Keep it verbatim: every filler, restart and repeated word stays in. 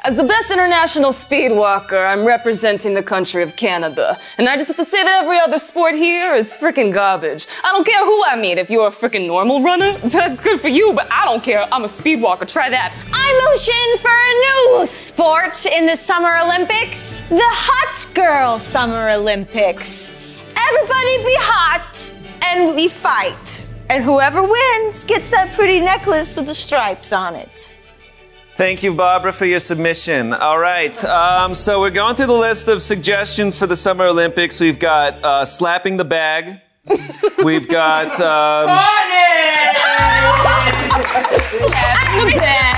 As the best international speed walker, I'm representing the country of Canada. And I just have to say that every other sport here is freaking garbage. I don't care who I meet. If you're a freaking normal runner, that's good for you, but I don't care. I'm a speed walker. Try that. I motion for a new sport in the Summer Olympics. The Hot Girl Summer Olympics. Everybody be hot and we fight. And whoever wins gets that pretty necklace with the stripes on it. Thank you, Barbara, for your submission. All right, um, so we're going through the list of suggestions for the Summer Olympics. We've got uh, slapping the bag. We've got... Um, Slapping the bag.